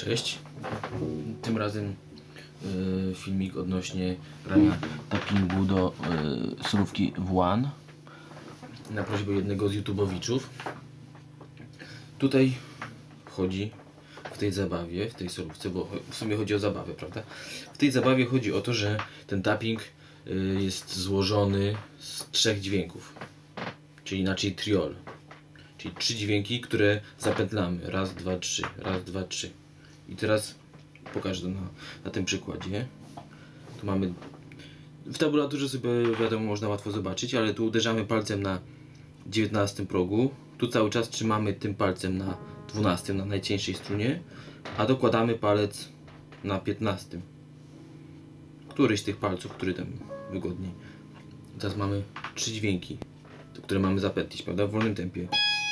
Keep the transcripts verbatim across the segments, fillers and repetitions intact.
Cześć, tym razem y, filmik odnośnie grania tappingu do y, surówki W jeden na prośbę jednego z youtubowiczów. Tutaj chodzi w tej zabawie, w tej surówce, bo w sumie chodzi o zabawę, prawda? W tej zabawie chodzi o to, że ten tapping y, jest złożony z trzech dźwięków, czyli inaczej triol. Czyli trzy dźwięki, które zapętlamy. Raz, dwa, trzy. Raz, dwa, trzy. I teraz pokażę to na, na tym przykładzie. Tu mamy... W tabulaturze sobie wiadomo można łatwo zobaczyć, ale tu uderzamy palcem na dziewiętnastym progu. Tu cały czas trzymamy tym palcem na dwunastym, na najcieńszej strunie. A dokładamy palec na piętnastym. Któryś z tych palców, który tam wygodniej. Teraz mamy trzy dźwięki, które mamy zapętlić, prawda? W wolnym tempie.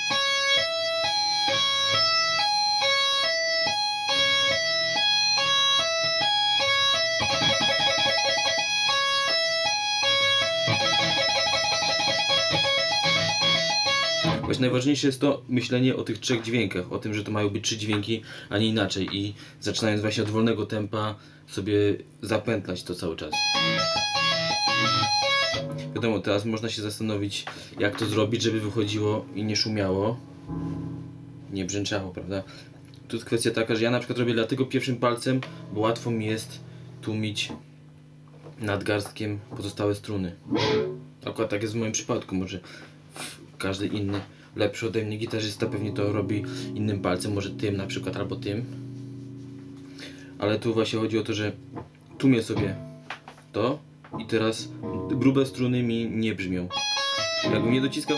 Właśnie najważniejsze jest to myślenie o tych trzech dźwiękach, o tym, że to mają być trzy dźwięki, a nie inaczej. I zaczynając właśnie od wolnego tempa sobie zapętlać to cały czas. Wiadomo, teraz można się zastanowić, jak to zrobić, żeby wychodziło i nie szumiało, nie brzęczało, prawda? Tu jest kwestia taka, że ja na przykład robię dlatego pierwszym palcem, bo łatwo mi jest tłumić nadgarstkiem pozostałe struny. Akurat tak jest w moim przypadku, może każdy inny lepszy ode mnie gitarzysta pewnie to robi innym palcem, może tym na przykład albo tym. Ale tu właśnie chodzi o to, że tłumię sobie to i teraz grube struny mi nie brzmią. Jakbym nie dociskał,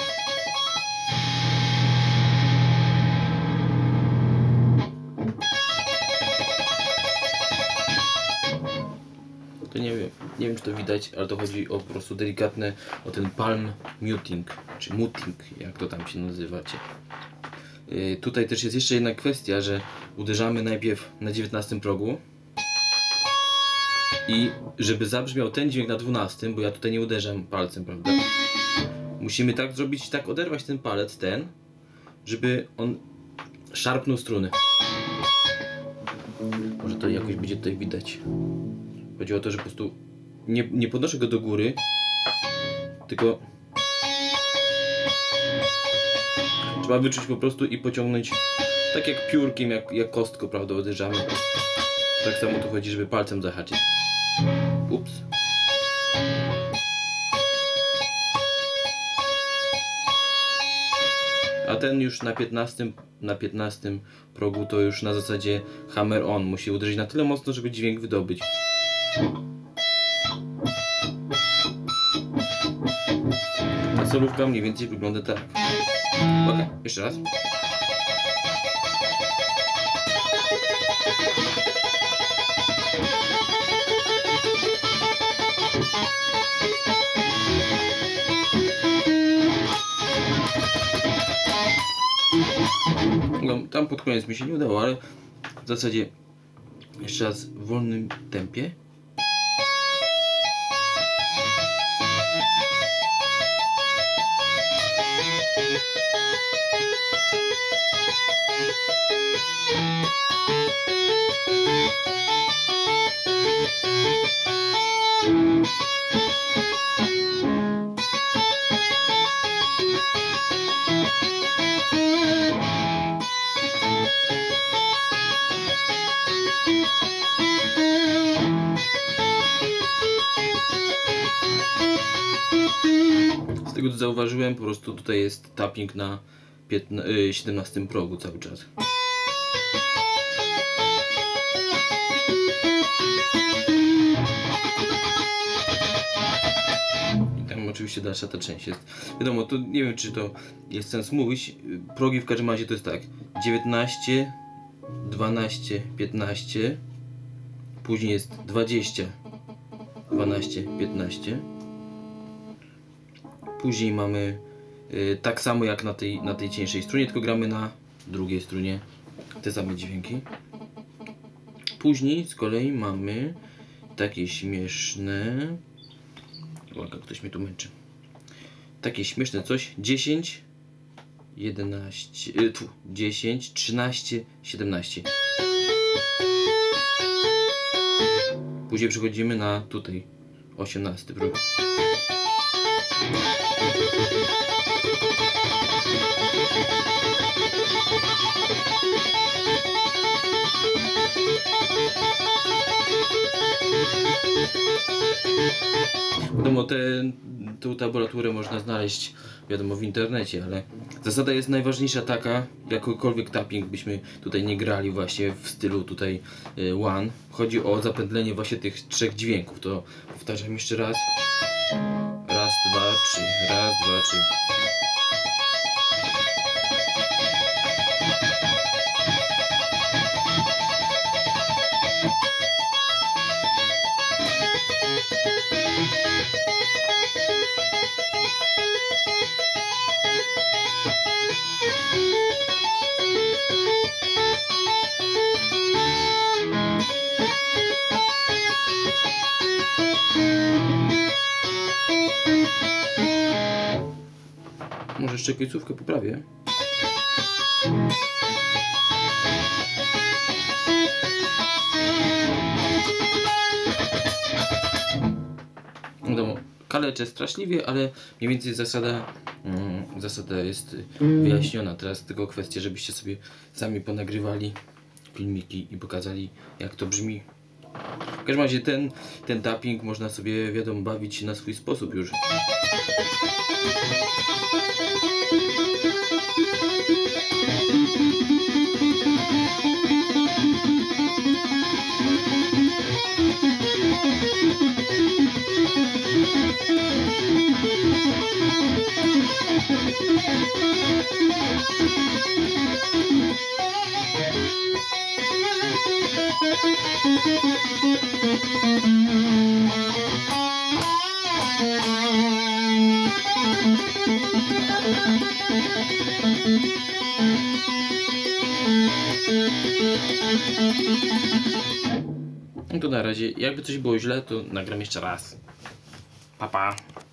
to nie wiem, nie wiem czy to widać, ale to chodzi o po prostu delikatne, o ten palm muting, czy muting, jak to tam się nazywacie. Yy, tutaj też jest jeszcze jedna kwestia, że uderzamy najpierw na dziewiętnastym progu i żeby zabrzmiał ten dźwięk na dwunastym, bo ja tutaj nie uderzam palcem, prawda? Musimy tak zrobić, tak oderwać ten palec, ten, żeby on szarpnął struny. Może to jakoś będzie tutaj widać. Chodzi o to, że po prostu nie, nie podnoszę go do góry, tylko trzeba wyczuć po prostu i pociągnąć tak jak piórkiem, jak, jak kostką, prawda, uderzamy. Tak samo tu chodzi, żeby palcem zahaczyć. Ups. A ten już na piętnastym, na piętnastym progu to już na zasadzie hammer on. Musi uderzyć na tyle mocno, żeby dźwięk wydobyć. Ta solówka mniej więcej wygląda tak. Ok, jeszcze raz. No, tam pod koniec mi się nie udało, ale w zasadzie jeszcze raz w wolnym tempie. Z tego co zauważyłem, po prostu tutaj jest tapping na siedemnastym progu cały czas. I tam oczywiście dalsza ta część jest. Wiadomo, to nie wiem czy to jest sens mówić. Progi w każdym razie to jest tak. dziewiętnaście, dwanaście, piętnaście. Później jest dwadzieścia, dwanaście, piętnaście. Później mamy y, tak samo jak na tej, na tej cieńszej strunie, tylko gramy na drugiej strunie te same dźwięki. Później z kolei mamy takie śmieszne... Uwaga, ktoś mnie tu męczy. Takie śmieszne coś. dziesięć, jedenaście, dziesięć, trzynaście, siedemnaście. Później przechodzimy na tutaj osiemnasty próg. Wiadomo, te, tą tabulaturę można znaleźć, wiadomo, w internecie, ale zasada jest najważniejsza taka, jakikolwiek tapping byśmy tutaj nie grali właśnie w stylu tutaj y, one. Chodzi o zapętlenie właśnie tych trzech dźwięków. To powtarzam jeszcze raz. Raz, dwa, trzy. Raz, dwa, trzy. Może jeszcze końcówkę poprawię. Wiadomo, kaleczę straszliwie, ale mniej więcej zasada, mm, zasada jest wyjaśniona. Teraz tylko kwestia, żebyście sobie sami ponagrywali filmiki i pokazali, jak to brzmi. W każdym razie ten, ten tapping można sobie, wiadomo, bawić na swój sposób już. No to na razie, jakby coś było źle, to nagram jeszcze raz. Pa, pa.